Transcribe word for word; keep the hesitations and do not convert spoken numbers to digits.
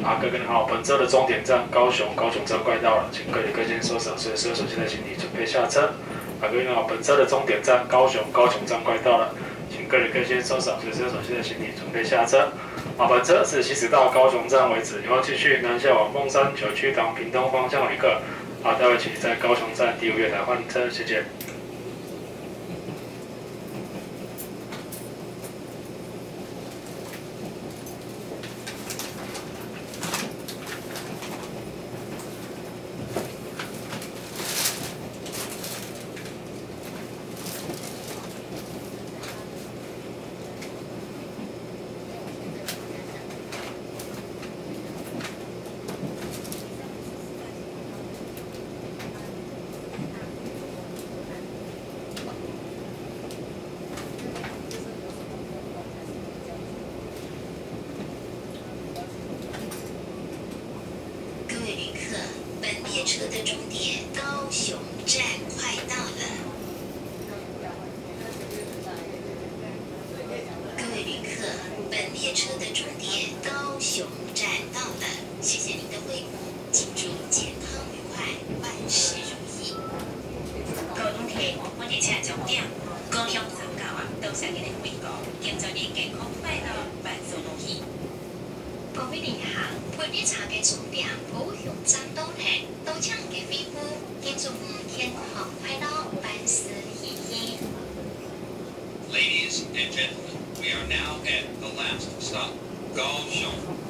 啊，各位你好，本周的终点站高雄，高雄站快到了，请各位各先收手，随时有手机的行李准备下车。啊，各位你好，本周的终点站高雄，高雄站快到了，请各位各先收手，随时有手机的行李准备下车。啊，本车是行驶到高雄站为止，以后继续南下往凤山、九曲塘、屏东方向旅客，啊，待会请在高雄站第五月台换车，谢谢。 列车的终点高雄站快到了，各位旅客，本列车的终点高雄站到了，谢谢您的惠顾，请祝健康愉快，万事如意。 各位旅客，本列车终点高雄站到啊，多谢您的惠顾，敬祝您健康快乐，万事如意。 各位旅客，本列車嘅終點高雄站到了，到場嘅飛夫，敬祝您健康快樂，萬事如意。 Ladies and gentlemen, we are now at the last stop, Kaohsiung.